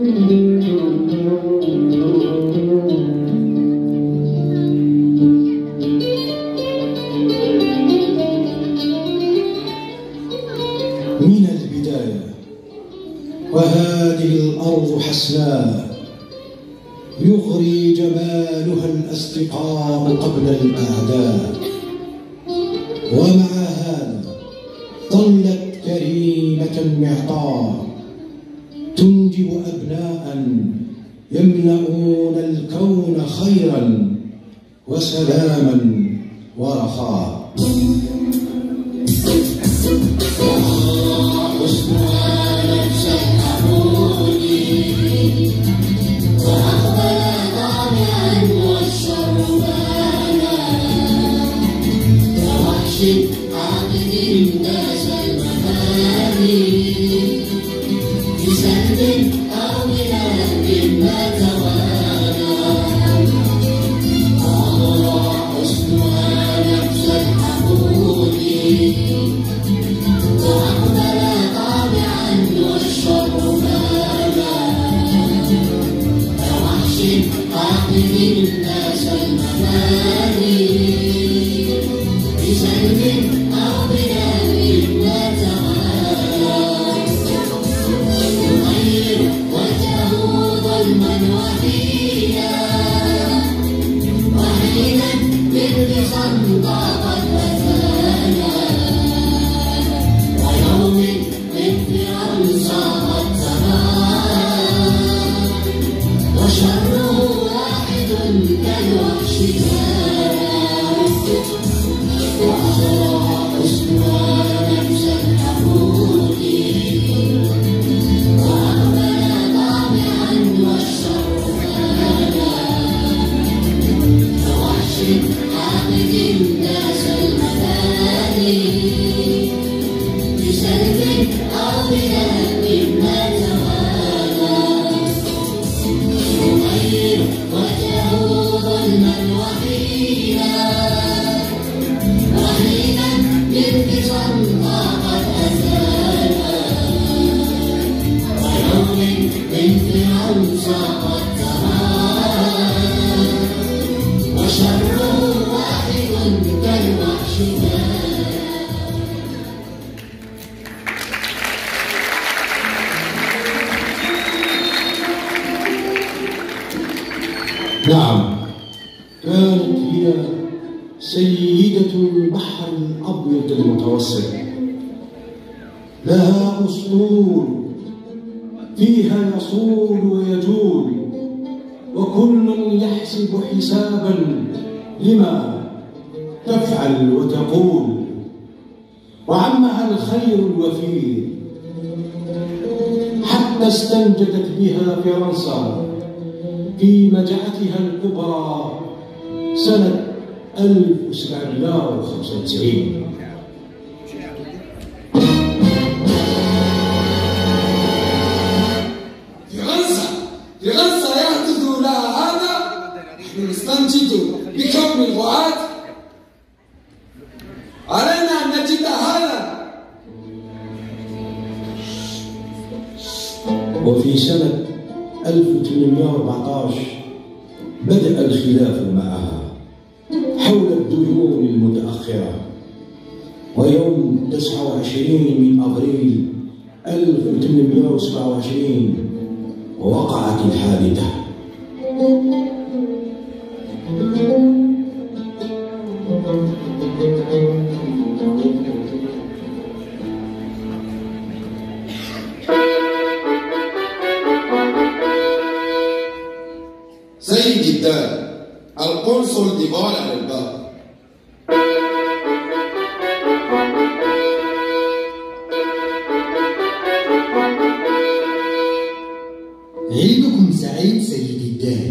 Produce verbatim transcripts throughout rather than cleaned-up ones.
من البداية وهذه الأرض حسناء يغري جمالها الأصدقاء قبل الأعداء، ومع هذا ظلت كريمة معطاء تنجب أبناء يملؤون الكون خيرا وسلاما ورخاء. نعم، كانت هي سيدة البحر الأبيض المتوسط، لها أسطول فيها يصول ويجول، وكل يحسب حسابا لما تفعل وتقول، وعمها الخير الوفير حتى استنجدت بها فرنسا في مجاعتها الكبرى سنة ألف وسبعمائة وخمسة وتسعين. فرنسا فرنسا يحدث لها هذا، نحن نستنجد بكون الغاة، علينا أن نجد هذا. وفي سنة ألف وثمانمائة وأربعة عشر بدأ الخلاف معها حول الديون المتأخرة، ويوم تسعة وعشرين من أبريل ألف وثمانمائة وسبعة وعشرين وقعت الحادثة. سيد الدار، القنصل ديفار على الباب. عيدكم سعيد سيد الدار.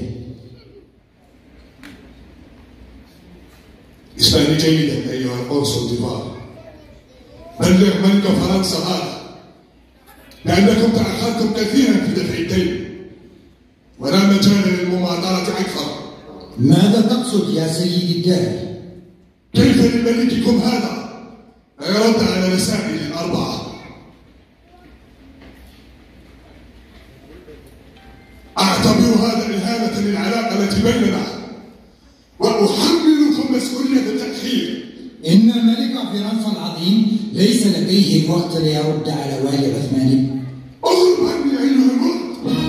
اسمعني جيدا أيها القنصل ديفار، بلغ ملك فرنسا هذا لأنكم تأخرتم كثيرا في دفع الدين، ولا مجال للمماطلة أكثر. ماذا تقصد يا سيد الدار؟ كيف لملككم هذا يرد على مسائل الأربعة؟ أعتبر هذا إهانة للعلاقة التي بيننا، وأحملكم مسؤولية التأخير. إن ملك فرنسا العظيم ليس لديه الوقت ليرد على والي عثمان. اغرب عني أيها المرد.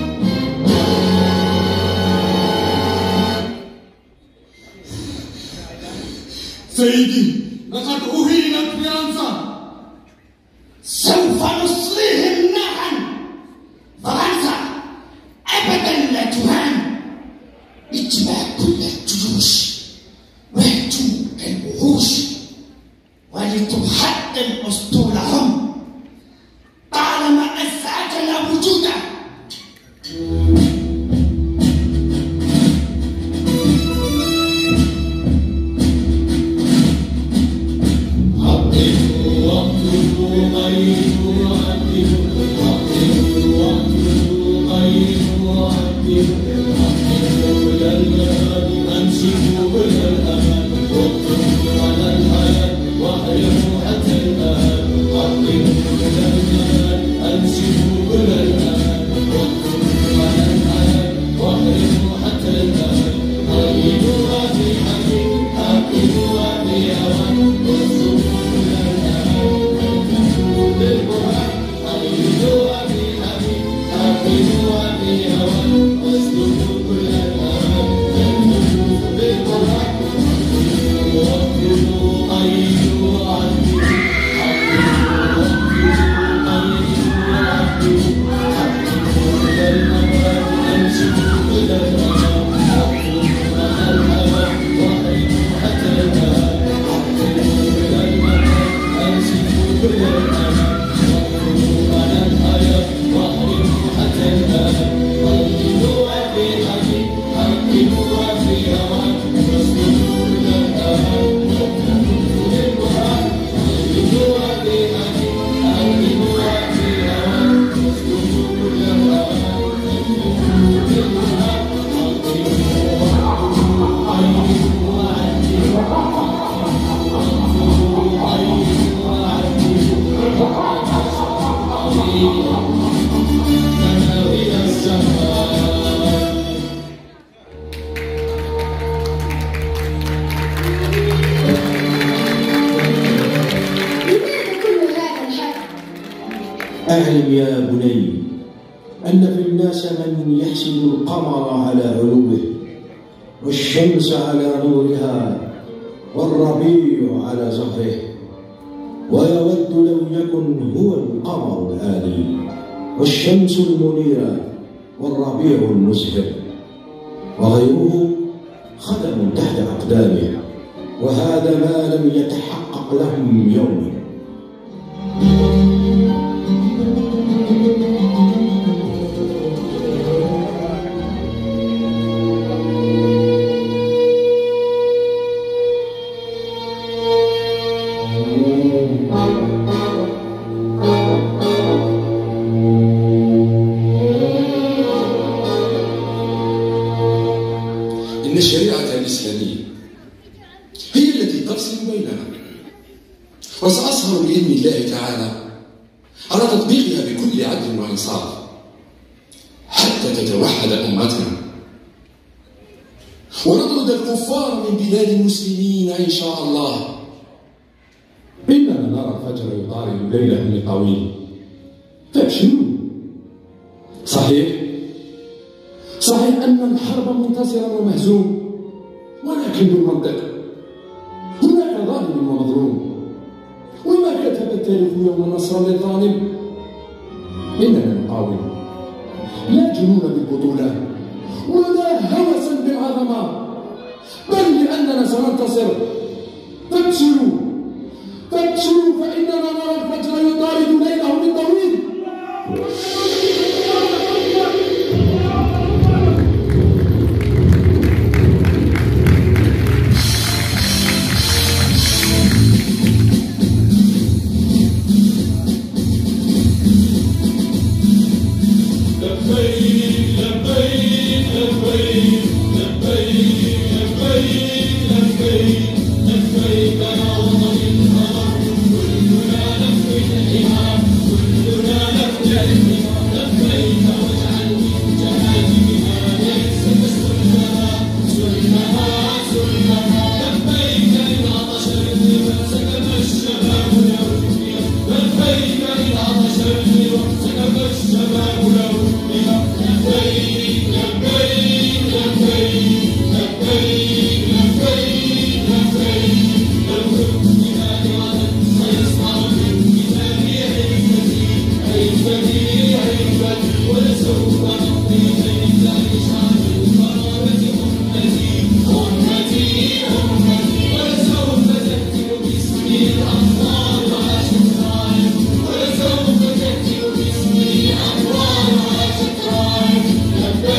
سيدي، لقد أهينت فرنسا. سوف نصليهم نارا. فرنسا أبدا لا تهان. اجمع كل الجيوش واهجم الوحوش ولتحطم أسطولهم طالما الساعة لا وجود. أعلم يا بني أن في الناس من يحسد القمر على علوه والشمس على نورها والربيع على زهره، ويود لو يكن هو القمر الآني والشمس المنيرة والربيع المزهر، وغيره خدم تحت أقدامه، وهذا ما لم يتحقق لهم يوما. إن الشريعة الإسلامية هي التي تفصل بيننا، وسأسهر بإذن الله تعالى على تطبيقها بكل عدل وإنصاف حتى تتوحد أمتنا ونطرد الكفار من بلاد المسلمين إن شاء الله. إننا نرى الفجر يطارد ليله الطويل فابشروا. صحيح صحيح أن الحرب منتصرا ومهزوم، ولكن بالمنطق هناك ظالم ومظلوم، وما كتب التاريخ يوم نصر للظالم. إننا نقاوم لا جنون بالبطولة ولا هوسا بالعظمة، بل لأننا سننتصر. فابشروا فابشروا فإننا نرى الفجر يطارد ليله الطويل. لبيك لبيك لبيك لبيك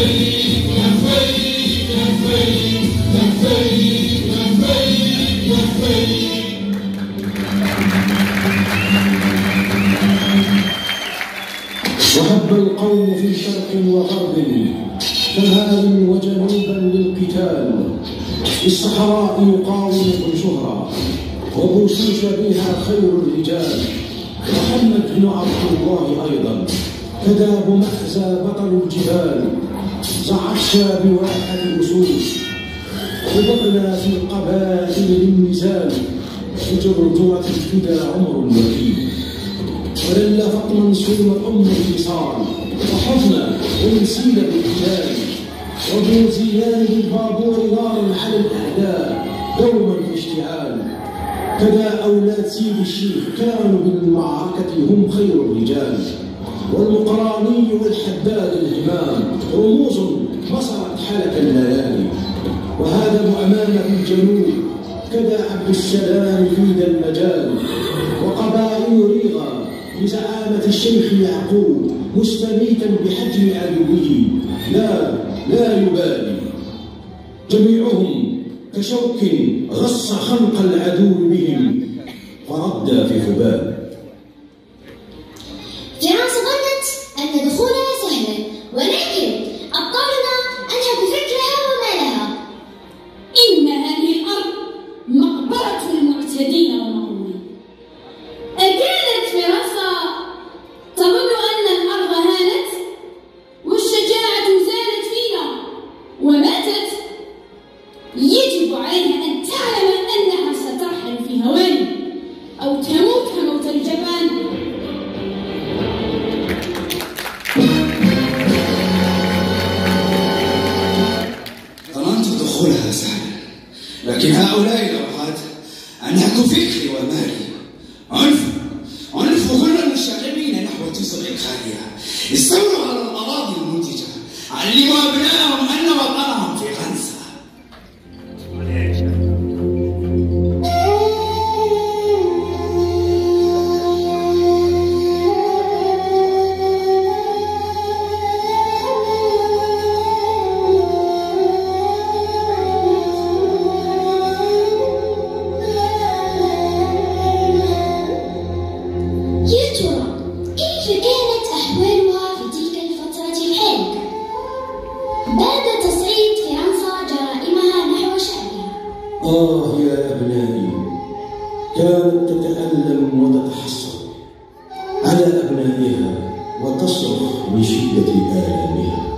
وهب القوم في شرق وغرب شمالا وجنوبا للقتال، في الصحراء يقاوم شهرا وبوشيش بها خير الرجال، محمد بن عبد الله أيضا كذا بمأزى بطل الجبال، زعفشا بواحة أسود وبقنا في القبائل للنزال، بجرجرة الفدا عمر الوكيل، ولل فطنا سلم أم الفصال، وحضنا ونسيل بالقتال، وابو زيان بالبابور نارا على الأعداء دوما في اشتعال، كذا أولاد سيد الشيخ كانوا بالمعركة هم خير الرجال، والمقراني والحداد الهمام رموز بصرت حلك الليالي، وهذا ابو أمانة في الجنوب كذا عبد السلام في ذا المجال، وقبائل ريغا بزعامة الشيخ يعقوب مستميتا بحجم عدوه لا لا يبالي، جميعهم كشوك غص خنق العدو بهم فردى في خبال. فرنسا ظنت أن دخولها سهلا، ولكن أبطالنا أنهكوا فكرها ومالها. إن هذه الأرض مقبرة المعتدين والمغرورين. أكانت فرنسا تظن أن الأرض هانت والشجاعة زالت فينا وماتت؟ يجب عليها أن تعلم أنها سترحل في هوان أو تموت كموت الجبان. ظننت دخولها سهلا، لكن هؤلاء الأوقات أنهكوا فكري ومالي. عنف عنف كل المشاغبين نحو تسع الخالية، استولوا على الأراضي المنتجة، علموا أبنائهم أن وطنهم في فرنسا. آه يا أبنائي، كانت تتألم وتتحسر على أبنائها وتصرخ من شدة آلامها.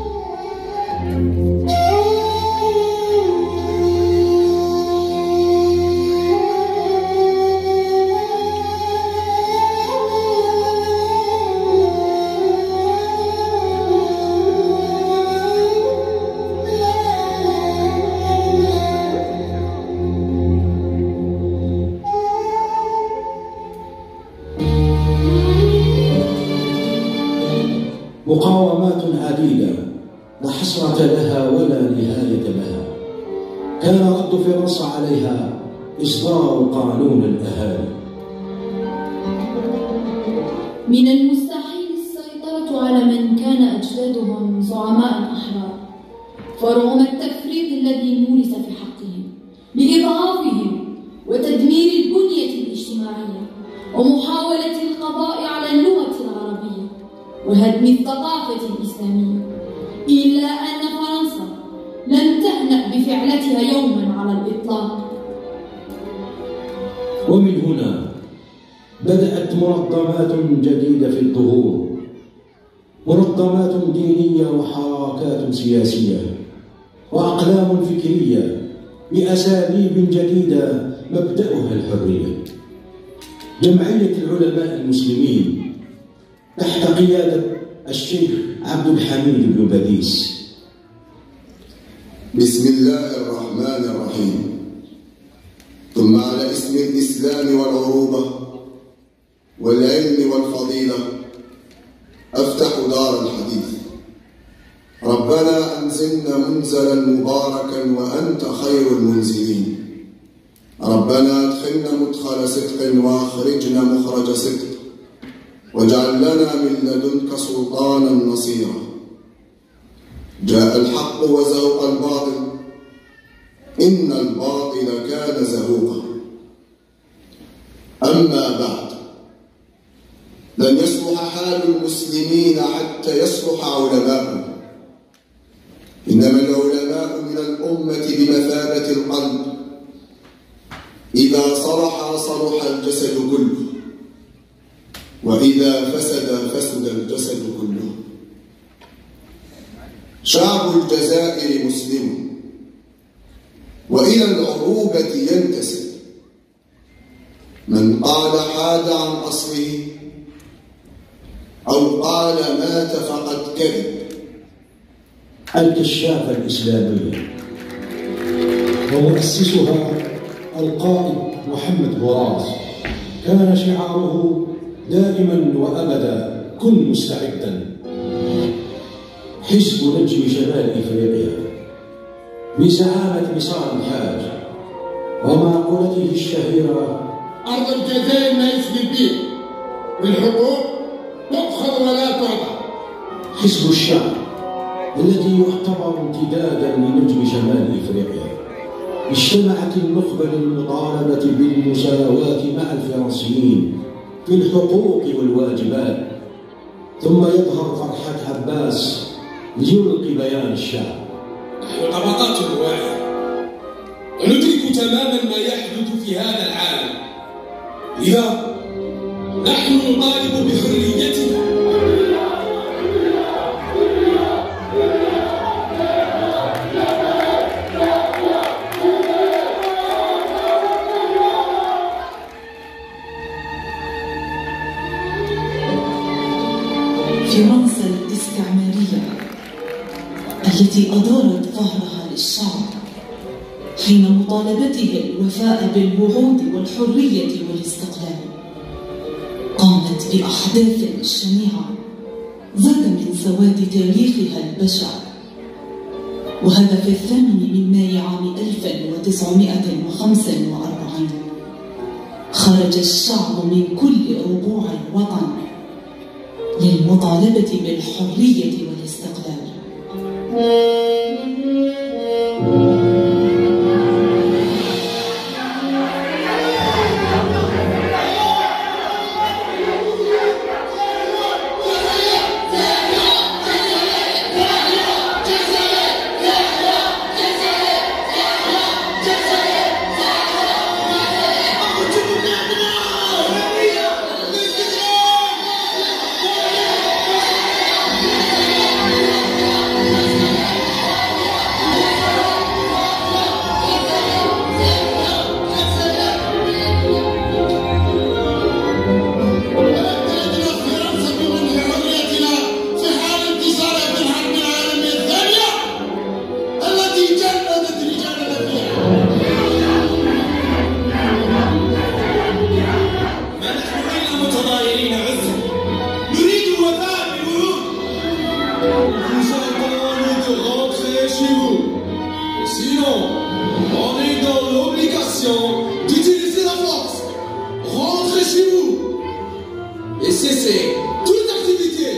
مقاومات عديدة لا حسرة لها ولا نهاية لها، كان رد فرنسا عليها إصدار قانون الأهالي. من المستحيل السيطرة على من كان أجدادهم زعماء أحرار، فرغم التفريط الذي مورس في حقهم بإضعافهم وتدمير البنية الاجتماعية ومحاولة القضاء على اللغة العربية وهدم الثقافة الإسلامية، إلا أن فرنسا لم تهنأ بفعلتها يوما على الإطلاق. ومن هنا بدأت منظمات جديدة في الظهور، منظمات دينية وحركات سياسية وأقلام فكرية بأساليب جديدة مبدأها الحرية. جمعية العلماء المسلمين تحت قيادة الشيخ عبد الحميد بن باديس. بسم الله الرحمن الرحيم. ثم على اسم الإسلام والعروبة والعلم والفضيلة أفتح دار الحديث. ربنا أنزلنا منزلا مباركا وأنت خير المنزلين. ربنا ادخلنا مدخل صدق وأخرجنا مخرج صدق، واجعل لنا من لدنك سلطانا نصيرا. جاء الحق وزهق الباطل، إن الباطل كان زهوقا. أما بعد، لن يصلح حال المسلمين حتى يصلح علماءهم، إنما العلماء من الأمة بمثابة القلب، إذا صلح صلح الجسد كله، وإذا فسد فسد الجسد كله. شعب الجزائر مسلم، وإلى العروبة ينتسب، من قال حاد عن أصله أو قال مات فقد كذب. الكشافة الإسلامية ومؤسسها القائد محمد براس كان شعاره دائما وأبدا: كن مستعدا. حزب نجم شمال إفريقيا بزعامة مصار الحاج ومقولته الشهيرة: أرض الجزائر ما يسلم به، والحقوق تؤخذ ولا تعطى. حزب الشعب الذي يعتبر امتدادا لنجم شمال إفريقيا، اجتمعت النخبة للمطالبة بالمساواة مع الفرنسيين في الحقوق والواجبات. ثم يظهر فرحات عباس ليلقي بيان الشعب: نحن طبقات واعية وندرك تماما ما يحدث في هذا العالم، لذا نحن نطالب بحريتنا. فرنسا الاستعمارية التي أدارت ظهرها للشعب حين مطالبته الوفاء بالوعود والحرية والاستقلال، قامت بأحداث شنيعة زاد من سواد تاريخها البشع. وهذا في الثامن من ماي عام ألف وتسعمائة وخمسة وأربعين خرج الشعب من كل ربوع الوطن للمطالبة بالحرية والاستقلال. d'utiliser la force. Rentrez chez vous et cessez toute activité.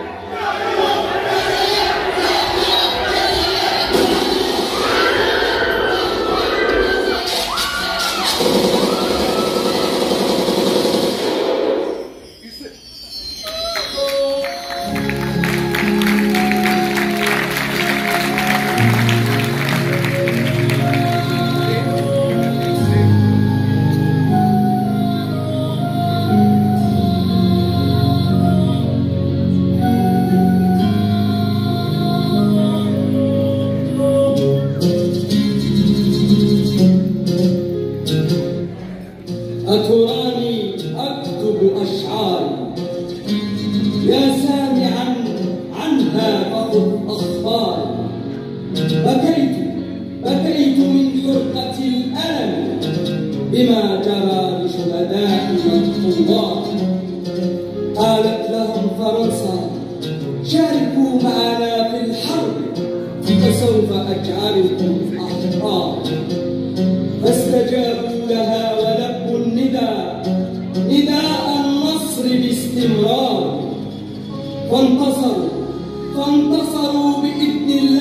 أتراني أكتب أشعاري يا سامعا عنها فخذ أخباري. بكيت بكيت من حرقة الألم بما جرى لشهدائنا الطلاب. قالت لهم فرنسا شاركوا معنا في الحرب فسوف أجعلكم أحرار. فاستجابوا لها ولبوا النداء نداء النصر باستمرار. فانتصروا فانتصروا بإذن الله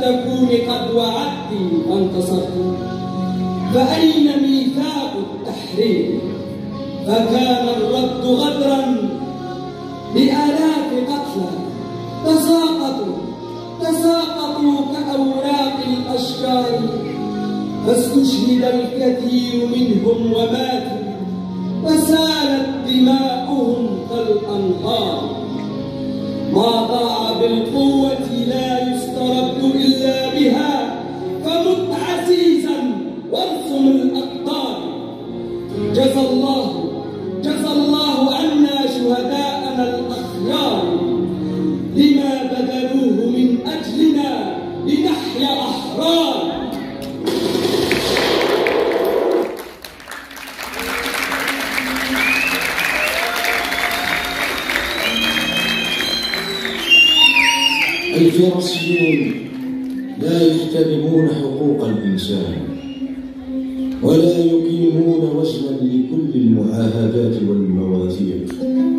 تكوني قد وعدت فانتصرت، فأين ميثاق التحرير؟ فكان الرد غدرا بآلاف قتلى تساقطوا تساقطوا كأوراق الأشجار، فاستشهد الكثير منهم وماتوا، وسالت دماؤهم كالأنهار. ما ضاع بالقوة لا يسترد إلا بها، فمت عزيزا وارسم الأقدار. جزى الله جزى الله عنا شهداءنا الأخيار، لما بذلوه من أجلنا لنحيا أحرار. الفرنسيون لا يحترمون حقوق الإنسان ولا يقيمون وزنا لكل المعاهدات والمواثيق،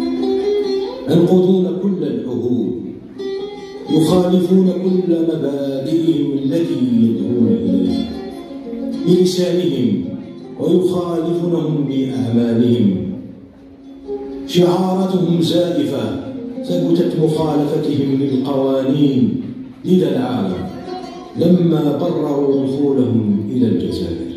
ينقضون كل العهود، يخالفون كل مبادئهم التي يدعون إليها بلسانهم ويخالفونهم بأعمالهم. شعاراتهم زائفة ثبتت مخالفتهم للقوانين لدى العالم لما قرروا دخولهم إلى الجزائر.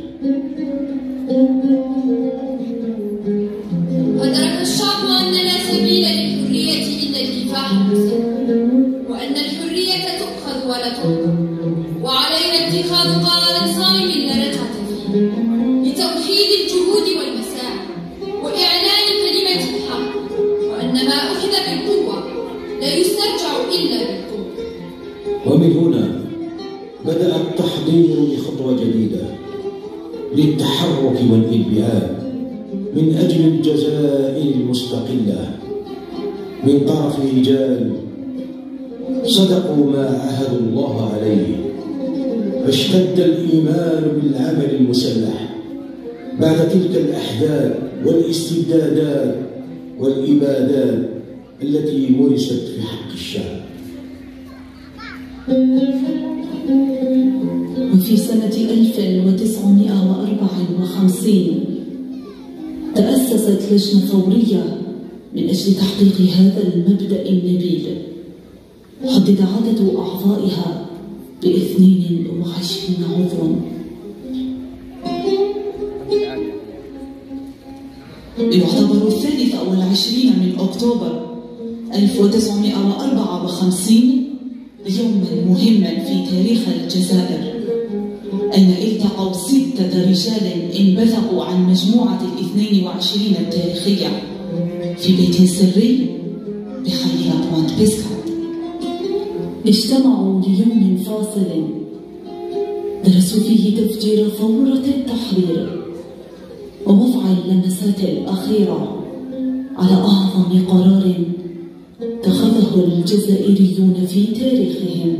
أدرك الشعب أن لا سبيل للحرية إلا الكفاح المسلم، وأن الحرية تؤخذ ولا تؤخذ، وعلينا اتخاذ قرار صارم لا رجعة فيه لتوحيد الجهود والمساعي وإعلان كلمة الحق، وأن ما أخذ بالقوة لا يسترجع إلا بالقوة. ومن هنا بدأ التحضير لخطوة جديدة للتحرك والانبعاث من أجل الجزائر المستقلة من طرف رجال صدقوا ما عهدوا الله عليه، فاشتد الإيمان بالعمل المسلح بعد تلك الأحداث والاستبدادات والإبادات التي مورست في حق الشعب. وفي سنة ألف وتسعمائة وأربعة وخمسين تأسست لجنة فورية من أجل تحقيق هذا المبدأ النبيل، حدد عدد أعضائها باثنين وعشرين عضوا. يعتبر الثالث والعشرين من أكتوبر ألف وتسعمائة وأربعة وخمسين يوما مهما في تاريخ الجزائر، أين التقوا ستة رجال انبثقوا عن مجموعة الاثنين وعشرين التاريخية في بيت سري بحي بوانت بيسكات. اجتمعوا ليوم فاصل درسوا فيه تفجير ثورة التحرير ووضع اللمسات الأخيرة على أعظم قرار اتخذه الجزائريون في تاريخهم.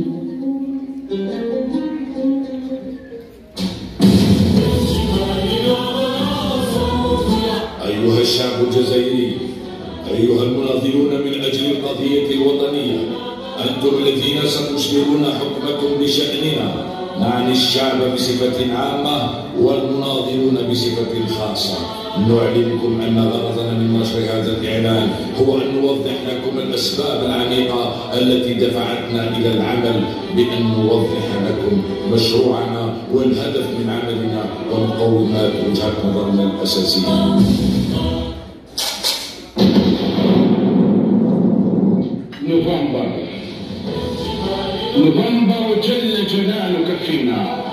أيها الشعب الجزائري، أيها المناضلون من أجل القضية الوطنية، أنتم الذين ستشبرون حكمكم بشأننا. نعني الشعب بصفة عامة والمناضلون بصفة خاصة. نعلمكم أن غرضنا من نشر هذا الإعلان هو أن نوضح لكم الأسباب العميقة التي دفعتنا إلى العمل، بأن نوضح لكم مشروعنا والهدف من عملنا ومقومات وجهة نظرنا الأساسية. نوفمبر نوفمبر جل جلالك فينا،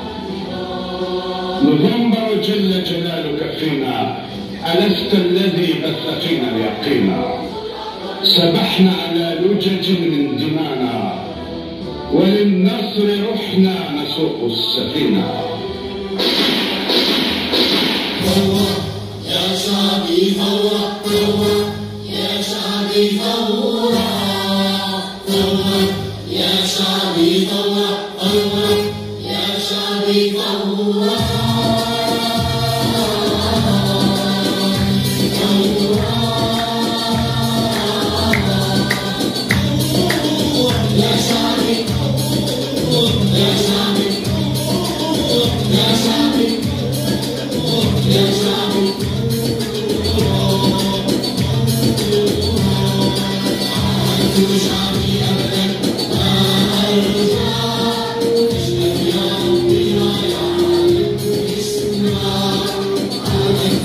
نوفمبر جل جلالك فينا، ألست الذي بث فينا اليقين؟ سبحنا على لجج من دمانا، وللنصر رحنا نسوق السفينة. ثورة يا شعبي، ثورة ثورة يا شعبي، ثورة ثورة يا شعبي، ثورة ثورة يا شعبي، ثورة يا شعبي، يا شعبي.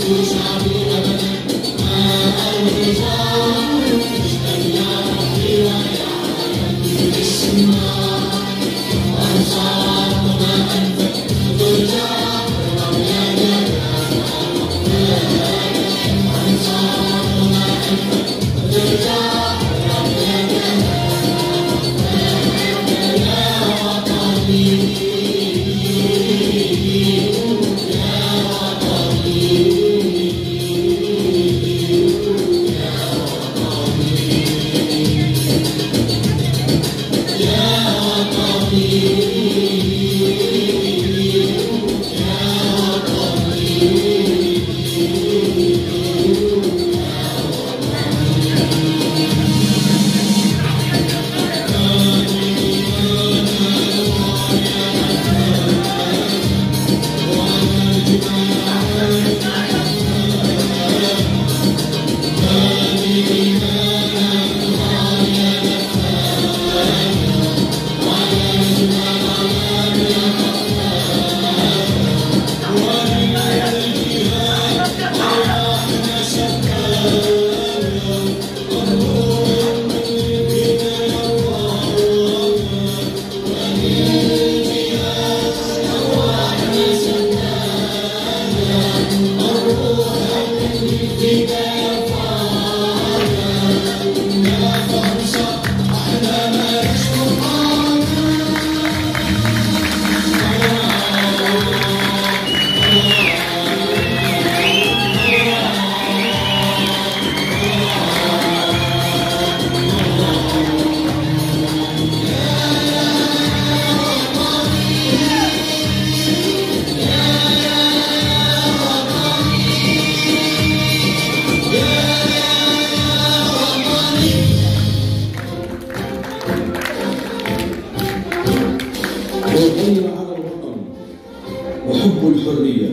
والغير على الوطن وحب الحرية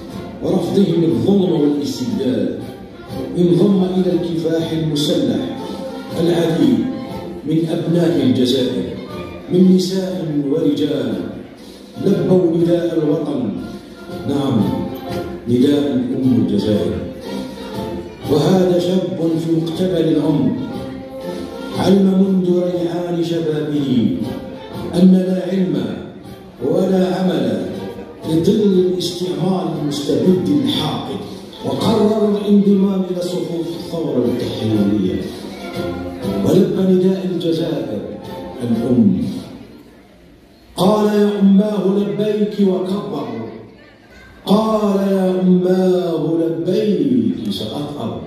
ورفضهم الظلم والاستبداد انضم إلى الكفاح المسلح العديد من أبناء الجزائر من نساء ورجال لبوا نداء الوطن، نعم نداء أم الجزائر. وهذا شاب في مقتبل العمر علم منذ ريعان شبابه أن لا علم ولا عمل لظل الاستعمار المستبد الحاقد، وقرر الانضمام إلى صفوف الثورة التحريرية ولبى نداء الجزائر الأم. قال يا أماه لبيك وكبر، قال يا أماه لبيك سأطهر.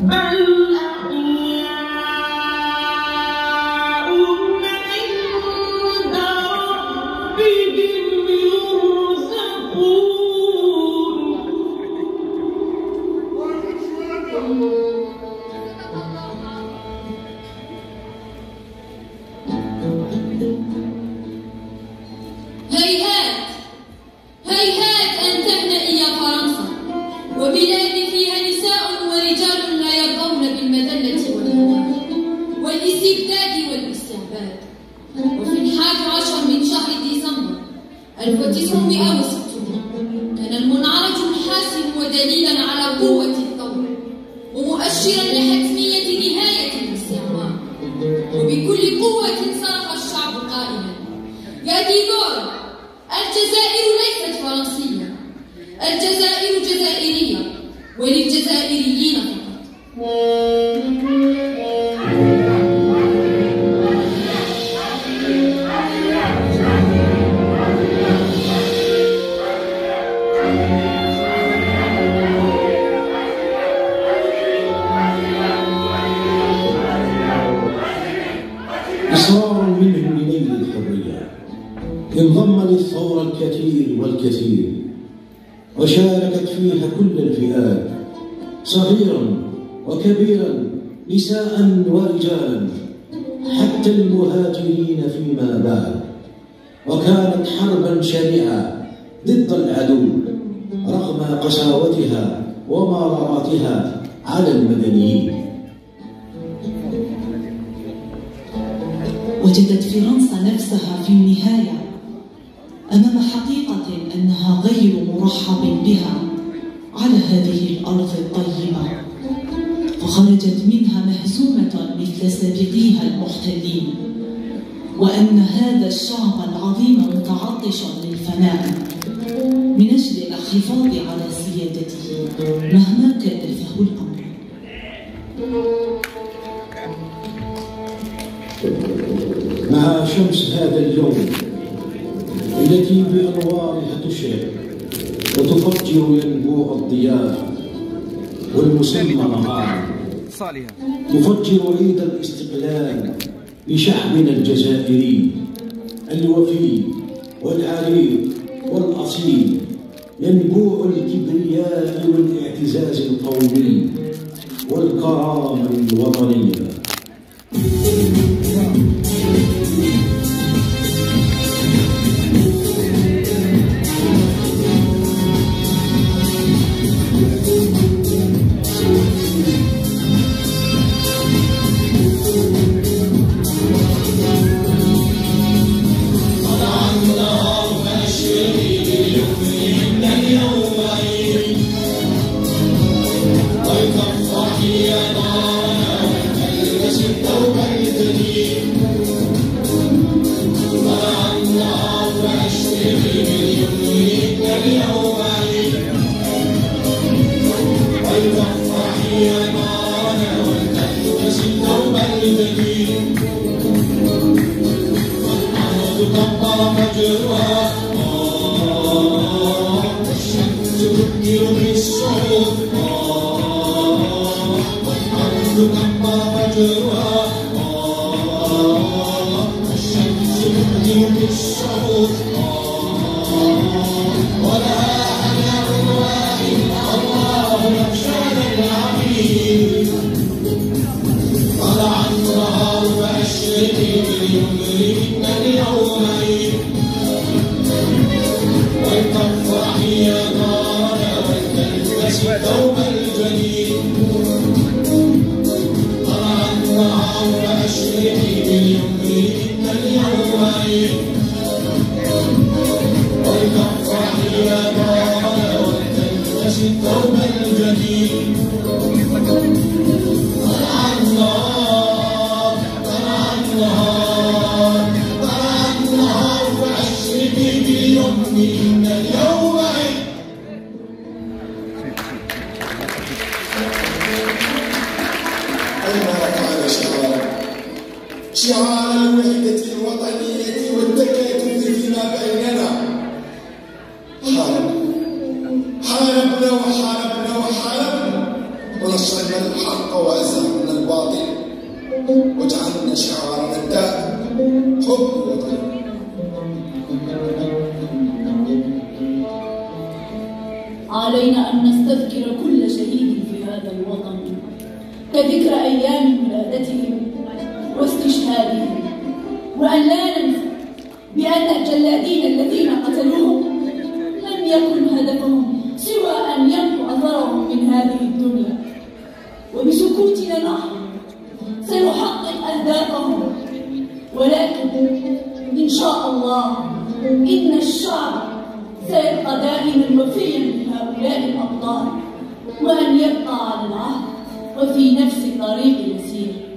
إصرار منهم لنيل الحرية انضم للثورة الكثير والكثير، وشاركت فيها كل الفئات صغيرا وكبيرا، نساء ورجالا، حتى المهاجرين فيما بعد. وكانت حربا شريعة ضد العدو رغم قساوتها ومراراتها على المدنيين. وجدت فرنسا نفسها في النهاية أمام حقيقة أنها غير مرحب بها على هذه الأرض الطيبة، فخرجت منها مهزومة مثل سابقيها المحتلين، وأن هذا الشعب العظيم متعطش للفناء من أجل الحفاظ على سيادته مهما كلفه الأمر. مع شمس هذا اليوم التي بأنوارها تشرق وتفجر ينبوع الضياء والمسمى نهارا، تفجر عيد الاستقلال لشعبنا الجزائري الوفي والعريق والأصيل، ينبوع الكبرياء والاعتزاز القومي والكرامة الوطنية. شعار الوحدة الوطنية والتكاتف فيما بيننا. حارب حاربنا وحاربنا وحاربنا ونصرنا الحق وأزهرنا الباطل واجعلنا شعارنا الدائم حب الوطن. علينا أن نستذكر كل شهيد في هذا الوطن كذكر أيام ولادتهم واستشهادهم، وأن لا ننسى بأن الجلادين الذين قتلوهم لم يكن هدفهم سوى أن يمحوا أثرهم من هذه الدنيا. وبسكوتنا نحن سنحقق أهدافهم، ولكن إن شاء الله إن الشعب سيبقى دائما وفيا لهؤلاء الأبطال، وأن يبقى على العهد وفي نفس طريق يسير.